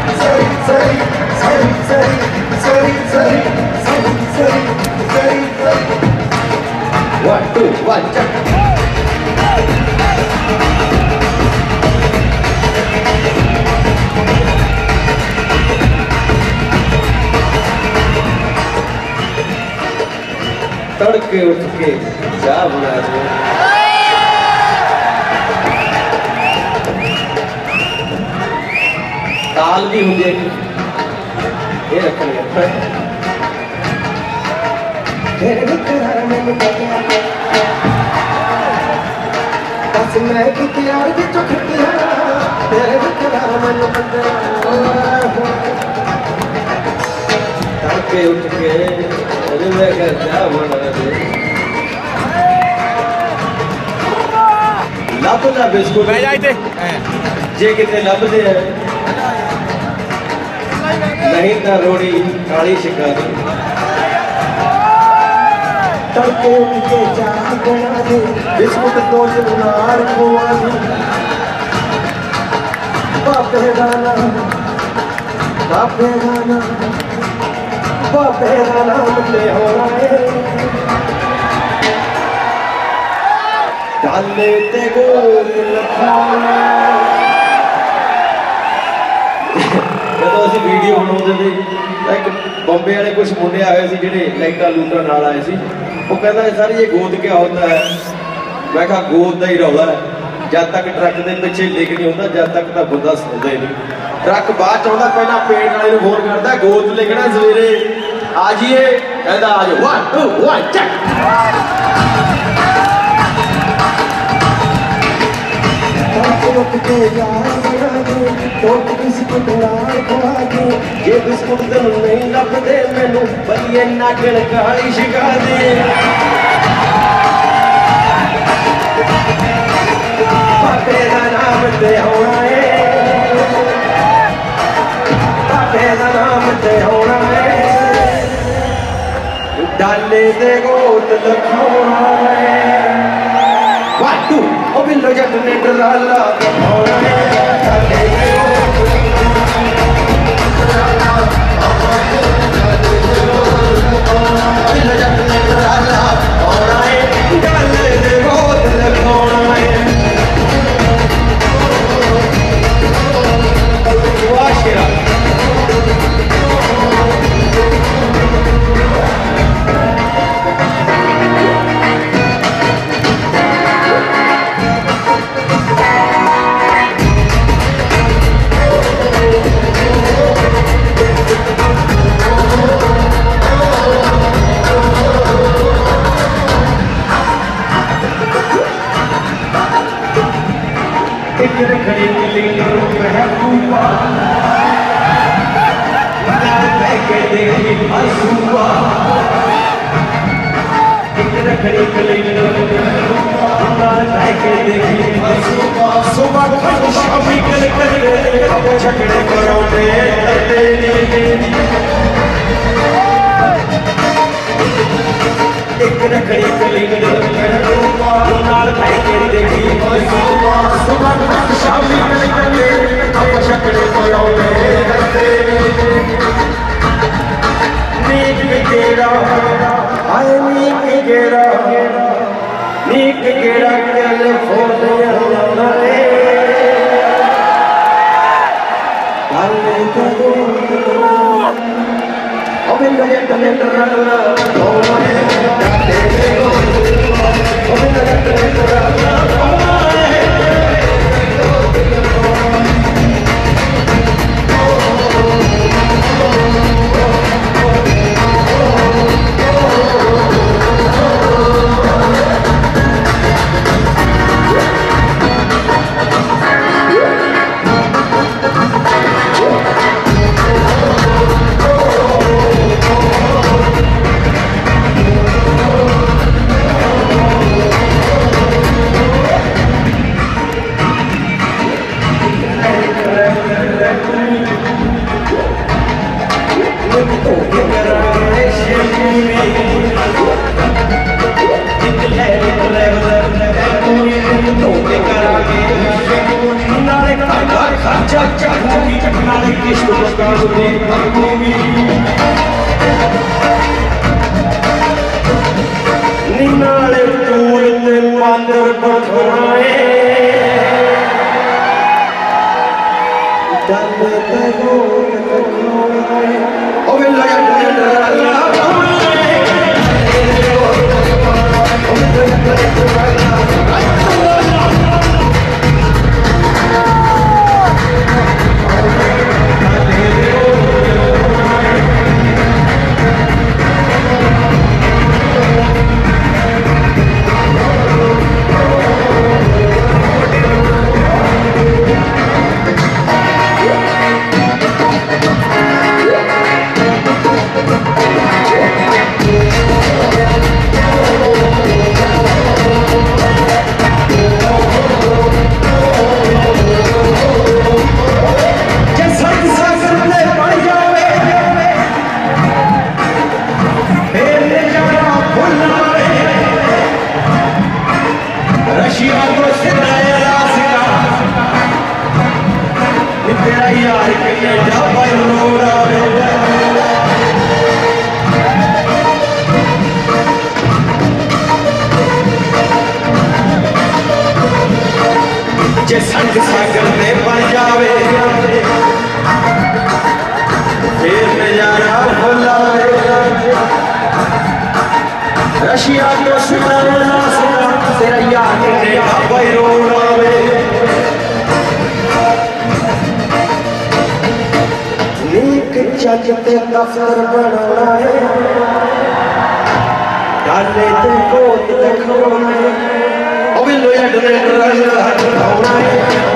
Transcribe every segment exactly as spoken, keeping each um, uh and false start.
One, two, one, check. तड़के उठ के चाय बना दो। ताल भी हो जाएगी ये रखेंगे बस मैं की यार की तो खटिया तेरे बिकरार मन बंदे तड़के उठ के अरे मैं क्या क्या बना दे लब ना बिस्कुट मैं जाए थे जे कितने लब दे नहीं ना रोड़ी काली शिकारी तड़के उठ के चाह बना दे बिस्कुट दो नार खुआ दी बापे गाना बापे गाना बापे गाना मुझे हो रहे डाले ते गोल लखाना ਜਦੋਂ ਅਸੀਂ ਵੀਡੀਓ ਬਣਾਉਂਦੇ ਤੇ ਇੱਕ ਬੰਬੇ ਵਾਲੇ ਕੁਝ ਮੁੰਡੇ ਆਏ ਸੀ ਜਿਹੜੇ ਲਾਈਟਾਂ ਲੂਟਾਂ ਨਾਲ ਆਏ ਸੀ ਉਹ ਕਹਿੰਦਾ ਸਰ ਇਹ ਗੋਦ ਕੀ ਹੁੰਦਾ ਹੈ ਮੈਂ ਕਿਹਾ ਗੋਦ ਦਾ ਹੀ ਰੌਲਾ ਹੈ ਜਦ ਤੱਕ ਟਰੱਕ ਦੇ ਪਿੱਛੇ ਲਿਖ ਨਹੀਂ ਹੁੰਦਾ ਜਦ ਤੱਕ ਤਾਂ ਬੰਦਾ ਸੁਣਦਾ ਹੀ ਨਹੀਂ ਟਰੱਕ ਬਾਅਦ ਚ ਆਉਂਦਾ ਪਹਿਲਾਂ ਪੇਟ ਵਾਲੇ ਨੂੰ ਫੋਨ ਕਰਦਾ ਗੋਦ ਲਿਖਣਾ ਸਵੇਰੇ ਆ ਜੀਏ ਕਹਿੰਦਾ ਆ ਜਾਓ one two one ਚੱਕ ये बिस्कुट तुम नहीं लभदे मैनू बलिए नागण काली शिका दे पापे दा नाम ते होना है पापे दा नाम ते होना है डाले दे गोत लखाना है one two ओ बिल्लो जट ने डराला होना है डाले दे झगड़े करो एक रखड़ी कली नाल के देखी शामी झगड़े करो नीक गेड़ा आए नीक गेड़ा नीक गेड़ा कैलिफोर्निया इश्क मकाम दी होगी निनाले टूल ते बांदर बठाए डल ते गोद लखाए ओ वे लया जे संग सागर में बन जावे फिर नजारा बुलावे रशिया तो सुना ना सुना तेरा याद ने भाई रोड़ावे नीक चज ते दफ्तर बनाना है डाले ते कोत दिखाना है ओ भी लोया डरे डरे होना है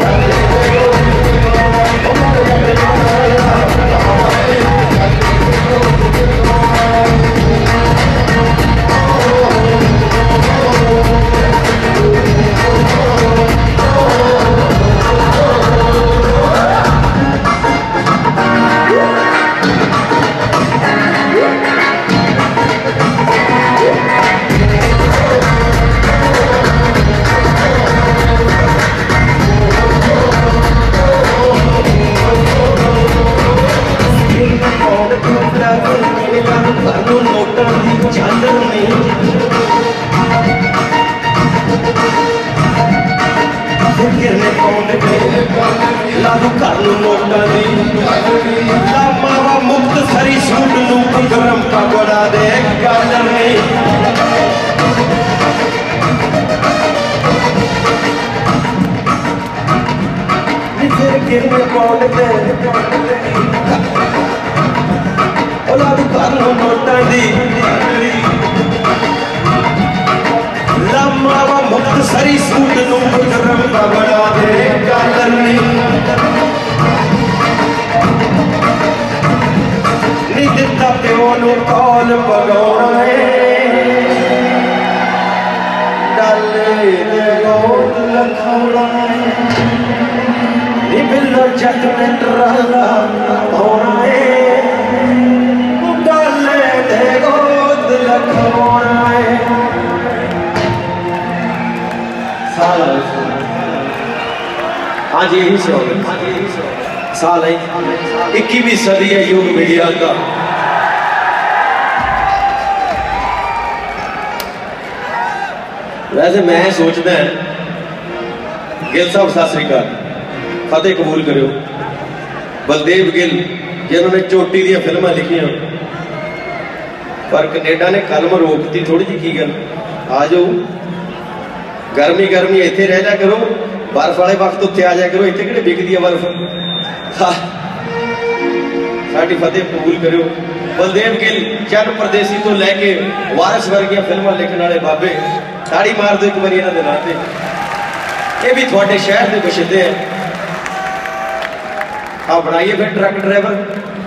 लागू कर लू नोटा दी मावा मुक्त सरी सूट नू गरम का बड़ा दे गाजर नहीं फिर गिरने पौंड दे लागू कर लू नोटा दी मावा मुक्त सरी सूट नू गरम का बड़ा दे गाजर नहीं दिता प्यो नू कौन पगाउणा है डाले ते गोद लखाउणा है नी बिल्लो जट में डराला होना है डाले ते गोद लखाउणा है साल हाँ जी यही सवाल साल है इक्कीसवीं सदी है युग विज्ञान का वैसे मैं सोचता गिल साहब सत श्री अकाल फतेह कबूल करो बलदेव गिल जिन्होंने चोटी दी फिल्मां लिखियां पर कनेडा ने कलम रोकती थोड़ी जी की गल आ जाओ गर्मी गर्मी इत्थे रह जा करो बर्फ वाले वक्त उत्थे आ जाया करो इत्थे किहड़े बिकदी है बर्फ साडी फतेह कबूल करो बलदेव गिल चंद परदेसी तो लैके वारिस वर्गियां फिल्मां लिखण वाले बाबे ताड़ी मार दो एक बार इन्हां दे नाते ये भी थोड़े शहर के बशिंदे हैं आप बनाइए फिर ट्रक ड्राइवर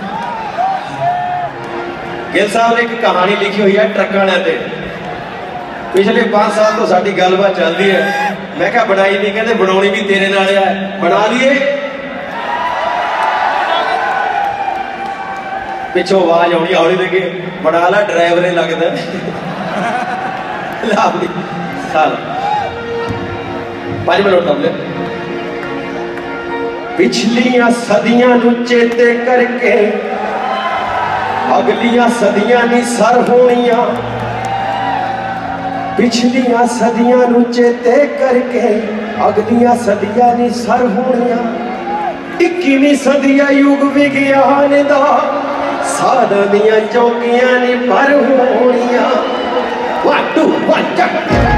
गिल साहब ने एक कहानी लिखी हुई है ट्रक वाले पिछले पांच साल तो साडी गलबात चल रही है मैं क्या बनाई नहीं कहते बनानी भी तेरे नाल है बना लिए पिछों आवाज आनी आने लगे बना ला ड्राइवर लगता साल पांच मिनट तब पिछलियां सदियां नू चेते करके अगलियां सदियां नी सर होनियां। पिछलियां सदियां नू चेते करके अगलियां सदियां नी सर होनियां। इक्कीवीं सदिया युग विज्ञान दा सारा दियां चौकियां नी पर होनियां। वन टू वन चक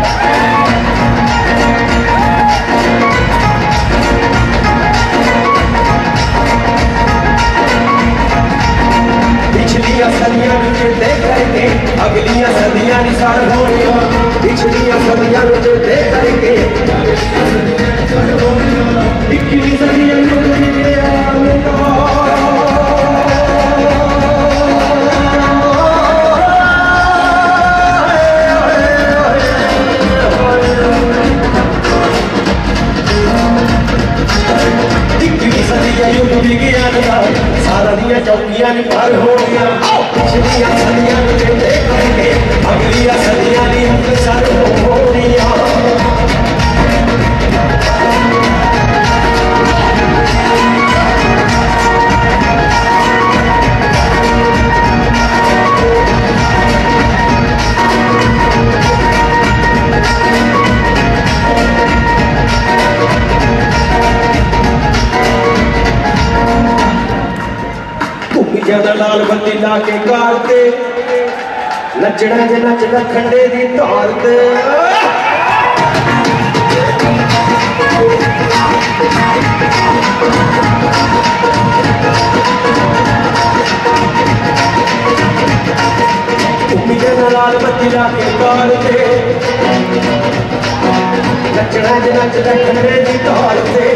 पिछलियां सदियां नू चेते करके अगलियां सदियां नी सर होनियां। पिछलियां सदियां नू चेते करके इक्कीवीं सदियां युग विज्ञान दा युग विज्ञान दा सारा दियां चौकियां नी पर होनियां। पिछलियां सदियां नू चेते करके अगलियां सदियां नी सर होनियां। लाल बत्ती ला के कार ते नचना जे नचना खंडे दी धार ते। लाल बत्ती ला के कार ते नचना जे नचना खंडे दी धार ते।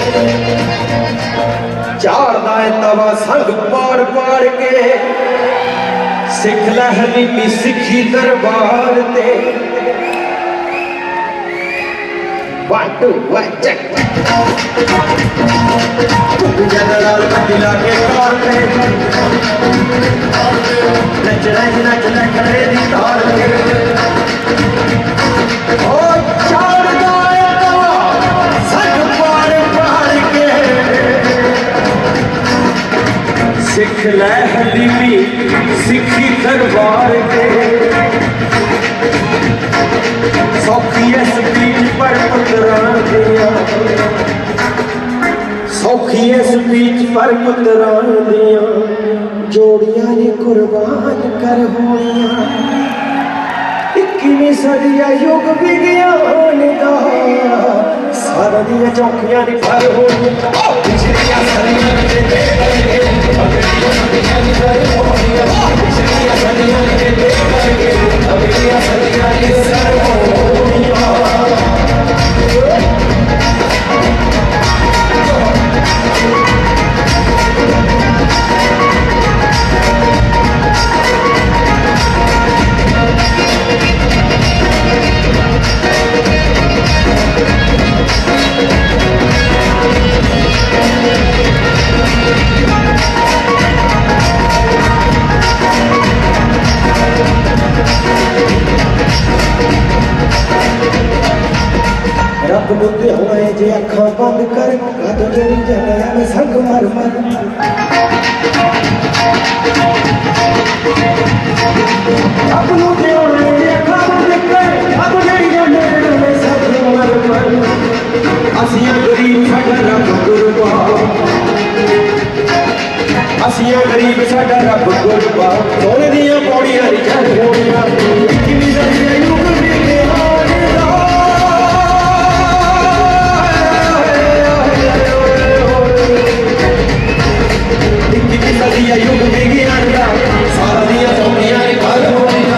झाड़दा है तवा संग पाड़ पाड़ के सिख लै हलीमी सिखी दरबार ते। वन टू वन चक लाल बत्ती ला के कार ते नचना नचना खड़े दी धार ते। ओ झाड़दा है तवा संग पाड़ पाड़ के सिख लै हलीमी सिखी दरबार के। सौखी है स्पीच पर पुत्रां दियां सौखी है स्पीच पर पुत्रां दियां जोड़ियां नी कुर्बान कर होनियां। इक्कीवीं सदिया युग विज्ञान दा सारा दियां चौकियां नी पर होनियां। पिछलियां सदियां नू चेते करके अगलियां सदियां नी सर होनियां। पिछलियां सदियां नू चेते करके अगलियां सदियां नी सर होनियां। रब नू ध्याए जे अखां बंद कर कद जेड़ी जगह में संग मर मर। रब नू ध्याए जे अखां बंद कर कद जेड़ी जगह में संग मर मर। असियां गरीब साडा रब कुर्बान असियां गरीब साडा रब कुर्बान। सोने दियां पौड़ियां नी चढ़ होनियां। इक्कीवीं सदी युग विज्ञान दा इक्कीवीं सदी युग विज्ञान दा सारा दियां चौकियां नी पर होनियां।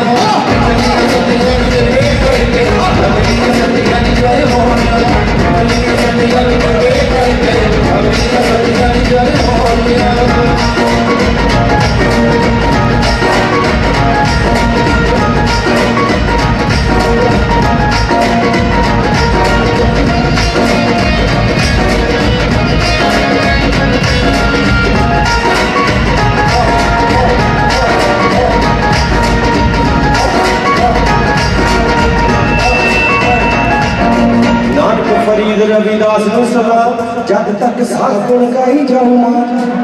सागुन गाई जाऊं मां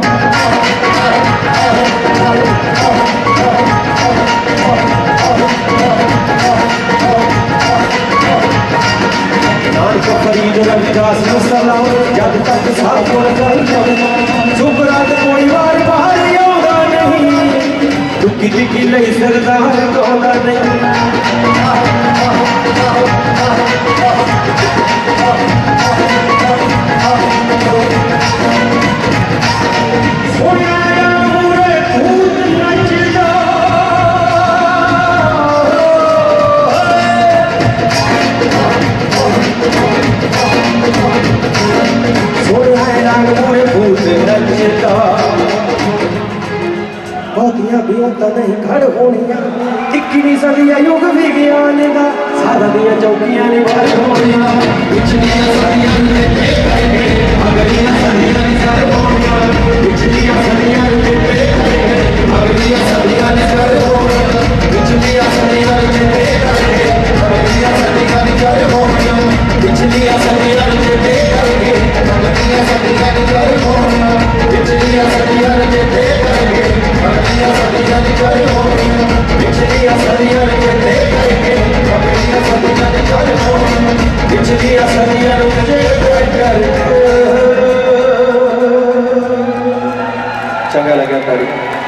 नानक फरीद रविदास सलाम जब तक सागुन गाई जाऊं मां सुबरात कोई बार बाहर आउंदा नहीं दुखी दिखी लई सरदार कोला नहीं बहुतियां भी होता नहीं खड़ होनिया इक्कीवीं सदी युग विज्ञान का सारा दिया चौकियां ने बाहर होनिया पिछलियां सदियां ने अगलियां सदियां ने सर होनिया पिछलियां सदियां ने अगलियां सदियां ने सर होनिया पिछलियां सदियां ने अगलियां सदियां ने सर होनिया पिछलियां सदियां ने अगलियां सदियां ने सर होनिया पिछलियां सदियां ने पिछलियां सदियां ने कर होनिया पिछलियां सदियां ने देखेंगे अगलियां सदियां ने कर होनिया पिछलियां सदियां ने कर चंगा लगा तारीफ।